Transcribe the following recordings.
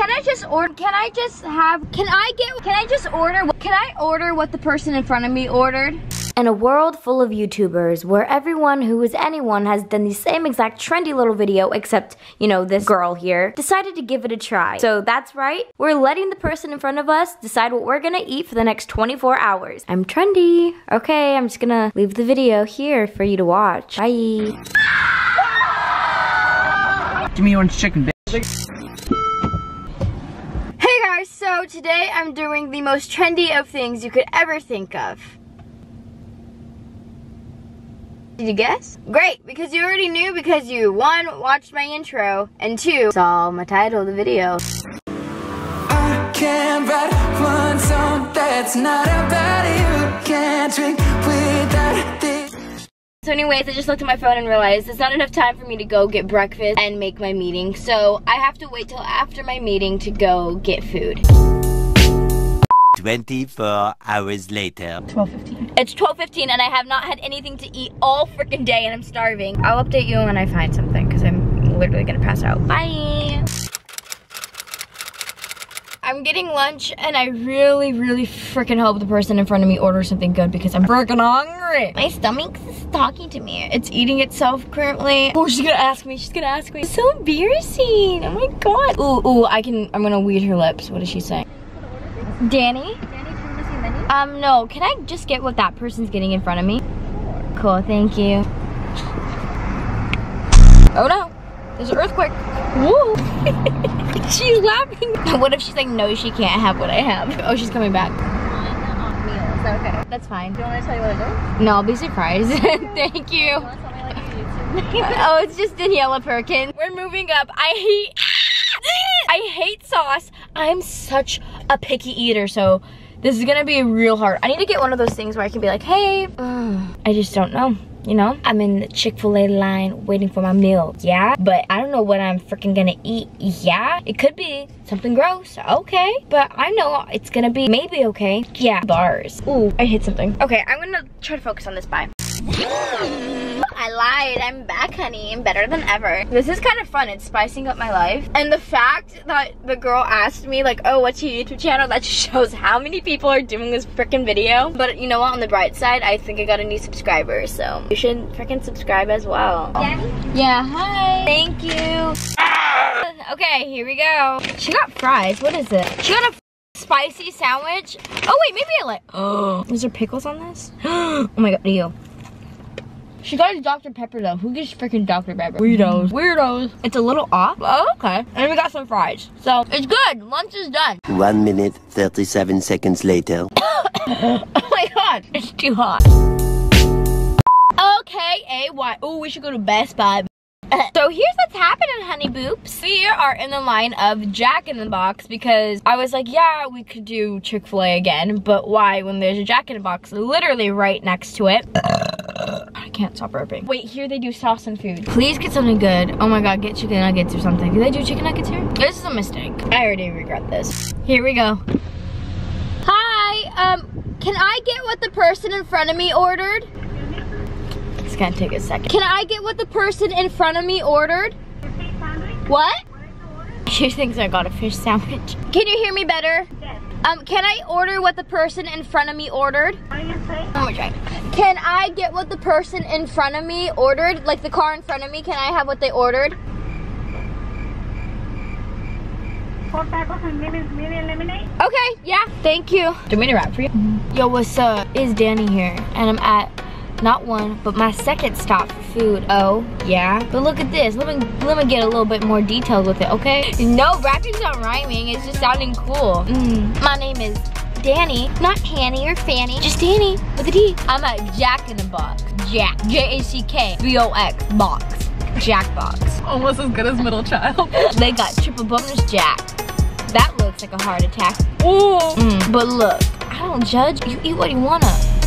Can I just order? Can I order what the person in front of me ordered? In a world full of YouTubers where everyone who is anyone has done the same exact trendy little video except, you know, this girl here, decided to give it a try. So that's right, we're letting the person in front of us decide what we're gonna eat for the next 24 hours. I'm trendy. Okay, I'm just gonna leave the video here for you to watch. Bye. Give me orange chicken, bitch. Hey guys, so today I'm doing the most trendy of things you could ever think of. Did you guess? Great, because you already knew because you 1, watched my intro, and 2, saw my title of the video. I can't write one song that's not about you. Can't drink without this. So anyways, I just looked at my phone and realized it's not enough time for me to go get breakfast and make my meeting, so I have to wait till after my meeting to go get food. 24 hours later. 12:15. It's 12:15 and I have not had anything to eat all freaking day and I'm starving. I'll update you when I find something because I'm literally gonna pass out. Bye. I'm getting lunch and I really freaking hope the person in front of me orders something good because I'm freaking hungry. My stomach is talking to me. It's eating itself currently. Oh, she's gonna ask me. She's gonna ask me. It's so embarrassing. Oh my god. Ooh, I'm gonna weed her lips. What does she say? Danny? No, can I just get what that person's getting in front of me? Cool, thank you. Oh no, there's an earthquake. Woo! She's laughing. What if she's like, no, she can't have what I have? Oh, she's coming back. Meals, okay. That's fine. Do you want me to tell you what I do? No, I'll be surprised. Thank you. You want to tell me like your YouTube name? Oh, it's just Daniella Perkins. We're moving up. I hate sauce. I'm such a picky eater, so this is gonna be real hard. I need to get one of those things where I can be like, hey, I just don't know, you know? I'm in the Chick-fil-A line waiting for my meal, yeah? But I don't know what I'm freaking gonna eat, yeah? It could be something gross, okay? But I know it's gonna be maybe okay. Yeah, bars. Ooh, I hit something. Okay, I'm gonna try to focus on this, bye. I lied, I'm back, honey. I'm better than ever. This is kind of fun, it's spicing up my life. And the fact that the girl asked me like, oh, what's your YouTube channel? That just shows how many people are doing this freaking video. But you know what, on the bright side, I think I got a new subscriber, so you should freaking subscribe as well. Daddy? Yeah, hi. Thank you. Okay, here we go. She got fries, what is it? She got a spicy sandwich. Oh wait, maybe I like, oh. Is there pickles on this? Oh my god, ew. She got a Dr. Pepper though. Who gets freaking Dr. Pepper? Weirdos. Weirdos. It's a little off. Oh, okay. And we got some fries. So, it's good. Lunch is done. 1 minute, 37 seconds later. Oh my god. It's too hot. Okay, A-Y. Oh, we should go to Best Buy. So here's what's happening, honey boops. We are in the line of Jack in the Box because I was like, yeah, we could do Chick-fil-A again, but why when there's a Jack in the Box literally right next to it? I can't stop burping. Wait, here they do sauce and food. Please get something good. Oh my god, get chicken nuggets or something. Do they do chicken nuggets here? This is a mistake. I already regret this. Here we go. Hi, can I get what the person in front of me ordered? It's gonna take a second. Can I get what the person in front of me ordered? What? She thinks I got a fish sandwich. Can you hear me better? Yes. Can I order what the person in front of me ordered? Oh my god. Can I get what the person in front of me ordered? Like the car in front of me, can I have what they ordered? 4 tacos and medium lemonade. Okay, yeah, thank you. Do you want me to rap for you? Yo, what's up? It's Danny here, and I'm at not one, but my second stop for food. Oh, yeah. But look at this. Let me get a little bit more detailed with it, okay? No, rapping's not rhyming. It's just sounding cool. My name is Danny, not Hanny or Fanny, just Danny with a D. I'm at Jack in the Box. Jack. J-A-C-K-B-O-X. Box. Jack Box. Almost as good as middle child. They got triple bonus Jack. That looks like a heart attack. Ooh. But look, I don't judge. You eat what you wanna.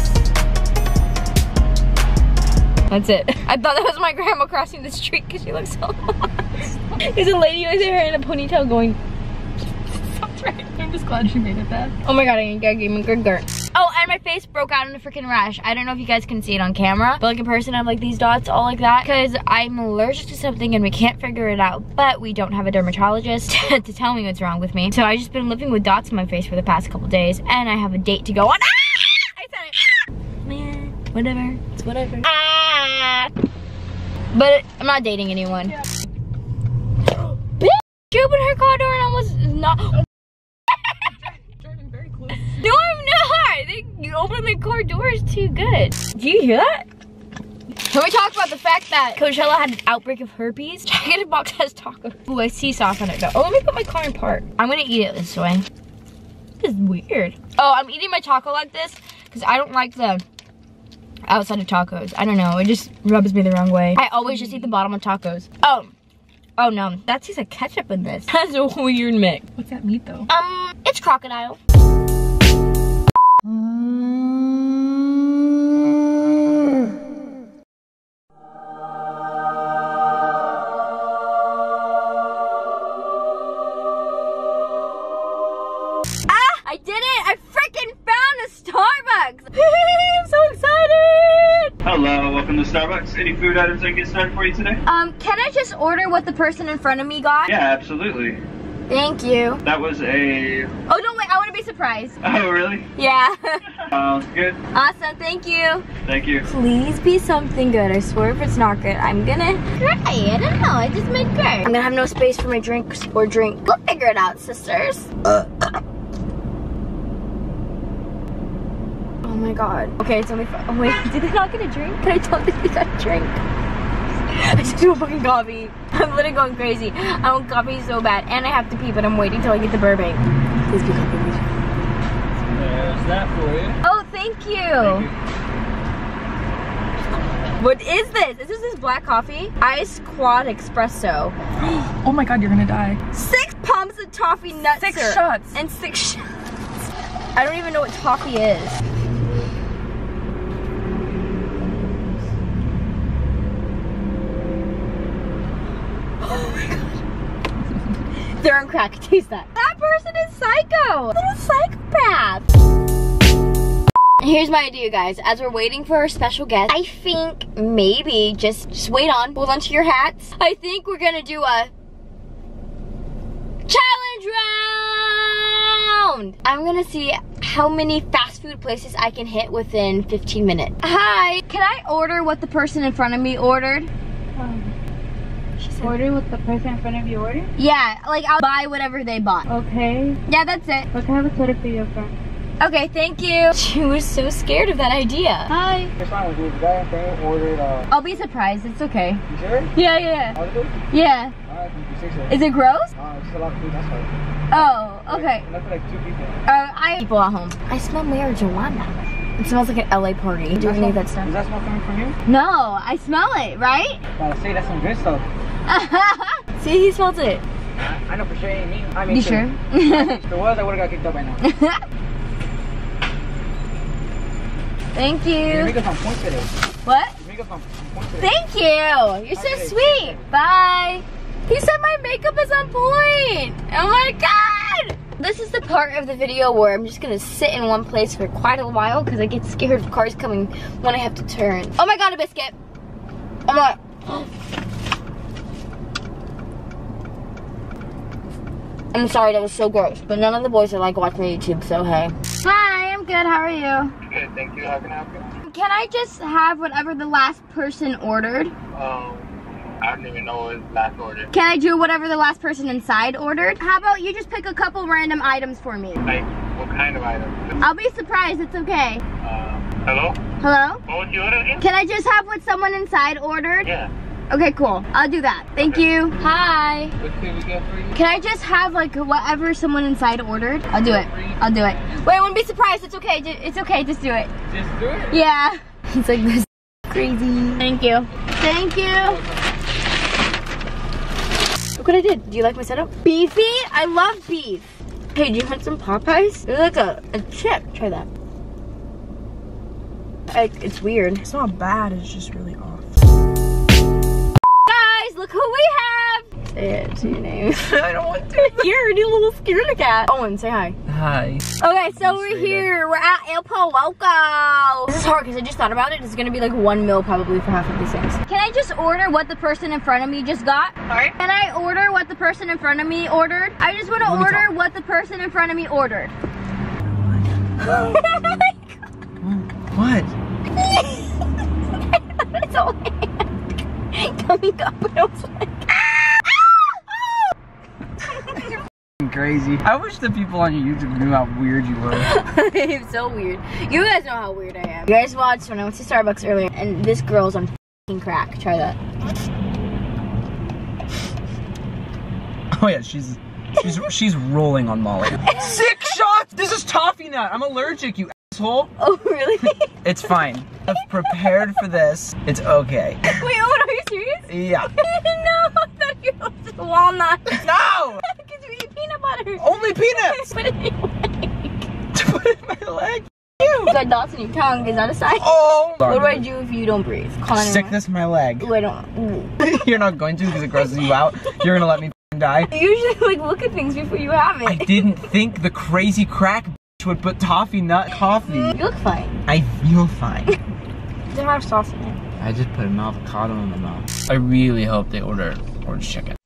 That's it. I thought that was my grandma crossing the street because she looks so lost. There's a lady with her hair in a ponytail going. That's right. I'm just glad she made it back. Oh my god, I gave me good gurt. Oh, and my face broke out in a freaking rash. I don't know if you guys can see it on camera, but like in person I have like these dots all like that because I'm allergic to something and we can't figure it out, but we don't have a dermatologist to tell me what's wrong with me. So I just been living with dots on my face for the past couple days and I have a date to go on. Ah! I said it. Man, whatever. It's whatever. Ah! But I'm not dating anyone. Yeah. Bitch, she opened her car door and almost not. Driving very close. No, I'm not. You open the car doors too good. Do you hear that? Can we talk about the fact that Coachella had an outbreak of herpes? Jagged box has tacos. Ooh, I see sauce on it though. Oh, let me put my car in park. I'm gonna eat it this way. This is weird. Oh, I'm eating my taco like this because I don't like the outside of tacos. I don't know, it just rubs me the wrong way. I always just eat the bottom of tacos. Oh no, that tastes like ketchup in this. That's a weird mix. What's that meat though? It's crocodile. I did it! I freaking found a Starbucks! I'm so excited! Hello, welcome to Starbucks. Any food items I can get started for you today? Can I just order what the person in front of me got? Yeah, absolutely. Thank you. That was a... Oh, don't wait, I want to be surprised. Oh, really? Yeah. Sounds good. Awesome, thank you. Thank you. Please be something good. I swear if it's not good, I'm gonna cry. I don't know, I just made good. I'm gonna have no space for my drinks or drink. We'll figure it out, sisters. Oh my god. Okay, it's only 5. Oh wait, did they not get a drink? Can I tell them they got a drink? I just do a fucking coffee. I'm literally going crazy. I want coffee so bad. And I have to pee, but I'm waiting till I get the Burbank. Please be coffee. There's that for you. Oh, thank you. What is this? Is this black coffee? Ice quad espresso. Oh my god, you're gonna die. 6 pumps of toffee nut 6 syrup. shots. And 6 shots. I don't even know what toffee is. They're on crack. Taste that. That person is psycho. They're a psychopath. Here's my idea, guys. As we're waiting for our special guest, I think maybe just wait on. Hold on to your hats. I think we're gonna do a challenge round. I'm gonna see how many fast food places I can hit within 15 minutes. Hi. Can I order what the person in front of me ordered? Order what the person in front of you ordered? Yeah, like I'll buy whatever they bought. Okay. Yeah, that's it. What kind of soda for your friend? Okay, thank you. She was so scared of that idea. Hi. What's wrong with you? The guy thing ordered, I'll be surprised. It's okay. You sure? Yeah. Audible? Yeah. Alright, you say so. Is it gross? It's just a lot of food, that's why. Oh, okay. Enough for like 2 people. I people at home. I smell marijuana. It smells like an LA party. Do any of that stuff? Is that smell coming from you? No, I smell it, right? Gotta say, that's some good stuff. See, he smells it. I know for sure it ain't me. I mean, You sure? If it was, I would've got kicked out by now. Thank You you. make us on point today. What? You make us on point today. Thank you. You're so sweet. Bye. He said my makeup is on point. Oh my god. This is the part of the video where I'm just gonna sit in one place for quite a while because I get scared of cars coming when I have to turn. Oh my god, a biscuit. Oh my. I'm sorry, that was so gross, but none of the boys are like watching YouTube, so hey. Hi, I'm good. How are you? Good, thank you. How can I help you? Can I just have whatever the last person ordered? I don't even know what his last order. Can I do whatever the last person inside ordered? How about you just pick a couple random items for me? Like, what kind of item? I'll be surprised. It's okay. Hello? Hello? What was the order again? Can I just have what someone inside ordered? Yeah. Okay, cool. I'll do that. Thank you. Hi. What can we get for you? Can I just have like whatever someone inside ordered? I'll do it. I'll do it. Wait, I wouldn't be surprised. It's okay. It's okay. Just do it. Just do it? Yeah. He's like, this is crazy. Thank you. Thank you. Look what I did. Do you like my setup? Beefy? I love beef. Hey, do you want some Popeyes? They're like a chip. Try that. It's weird. It's not bad, it's just really off. Guys, look who we have. Say it to your name. I don't want to. Here, you little scaredy cat. Owen, say hi. Hi. Okay, so we're here. We're at El Poloco. This is hard because I just thought about it. It's gonna be like 1 mil probably for half of these things. Can I just order what the person in front of me just got? Sorry? Can I order what the person in front of me ordered? I just want to order what the person in front of me ordered. What? It's all coming up and I was like, Crazy. I wish the people on your YouTube knew how weird you were. I'm so weird. You guys know how weird I am. You guys watched when I went to Starbucks earlier and this girl's on f***ing crack. Try that. Oh yeah, she's rolling on Molly. 6 shots! This is toffee nut. I'm allergic, you asshole. Oh really? It's fine. I've prepared for this. It's okay. Wait, Owen, are you serious? Yeah. No, I thought you were just walnut. No! Because you eat peanut butter. Only peanuts! Put it in your leg. To put it in my leg? You got dots in your tongue. Is that a sign? Oh! What do I do if you don't breathe? Call Stick this in my leg. Oh, I don't. You're not going to because it grosses you out. You're gonna let me die. You usually like look at things before you have it. I didn't think the crazy crack would put toffee nut coffee. You look fine. I feel fine. Does it have sauce in it? I just put an avocado in my mouth. I really hope they order orange chicken.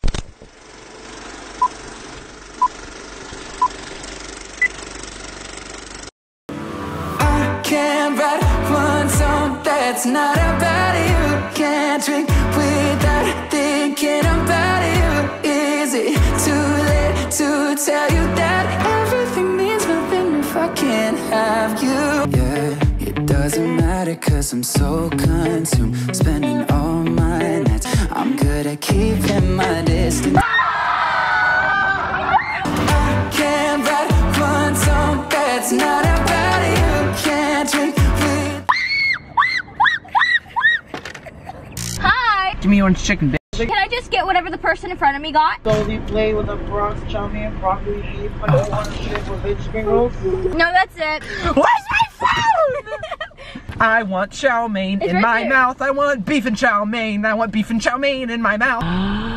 I can't write one song that's not about you. Can't drink without thinking about you. Is it too late to tell you that everything means nothing if I can't have you? Yeah, it doesn't matter 'cause I'm so consumed, spending all my nights. I'm good at keeping my distance. I can't write one song that's not about you. Can't drink with. Hi. Give me orange chicken, bitch. Can I just get whatever the person in front of me got? Slowly play with the Bronx chow mein, broccoli leaf, I want to shit with veg spring rolls. No, that's it. Where's my phone? I want chow mein It's in right my there. mouth. I want beef and chow mein. I want beef and chow mein in my mouth.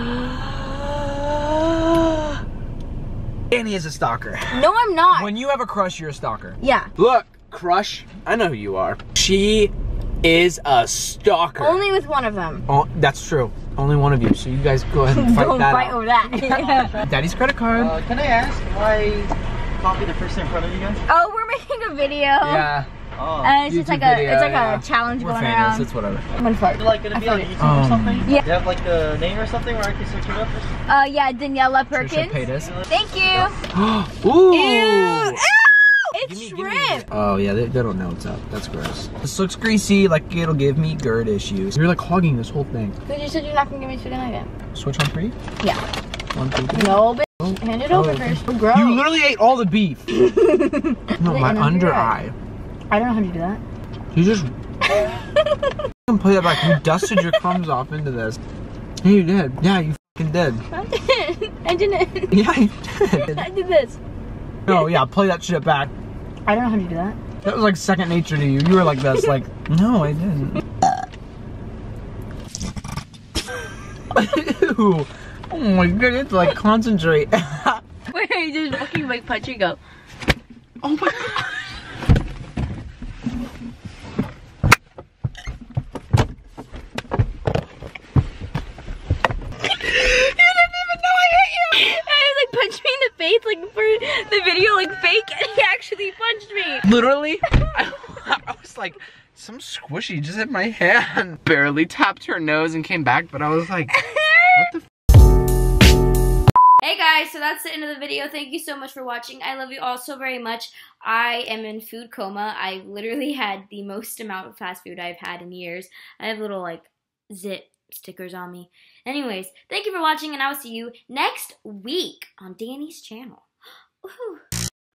Annie is a stalker. No, I'm not. When you have a crush, you're a stalker. Yeah. Look, crush, I know who you are. She is a stalker. Only with one of them. Oh, that's true. Only one of you. So you guys go ahead and fight Don't that fight out. over that. Daddy's credit card. Can I ask why copy the person in front of you guys? Oh, we're making a video. Yeah. Oh. It's just YouTube like video, it's like yeah. a challenge We're going famous. around. It's whatever. I'm gonna fart. Is it like gonna be on YouTube or something? Yeah. Do you have like a name or something where I can search it up or something? Yeah, Daniella Trisha Perkins. Paytas. Thank you. Ooh. Ew. It's Give me- shrimp. Oh yeah, they don't know what's up. That's gross. This looks greasy, like it'll give me GERD issues. You're like hogging this whole thing. Because you said you're not gonna give me chicken nugget. Switch on 3? Yeah. 1, 2, 3. No, bitch. Oh. Hand it over okay. first. Oh, gross. You literally ate all the beef. No, Wait, my and under eye. eye. I don't know how to do that. You just you can play that back. You dusted your crumbs off into this. Yeah, you did. Yeah, you fucking did. I didn't. I didn't. Yeah, you did. I did this. No, yeah, play that shit back. I don't know how to do that. That was like second nature to you. You were like this, like, no, I didn't. Ew. Oh my god, it's like concentrate. Wait, just fucking like punch and go. Oh my god. Punched me in the face like for the video like fake and he actually punched me. Literally, I was like, some squishy just hit my hand. Barely tapped her nose and came back, but I was like, what the Hey guys, so that's the end of the video. Thank you so much for watching. I love you all so very much. I am in food coma. I literally had the most amount of fast food I've had in years. I have little like zit stickers on me. Anyways, thank you for watching and I will see you next week on Danny's channel. Woohoo!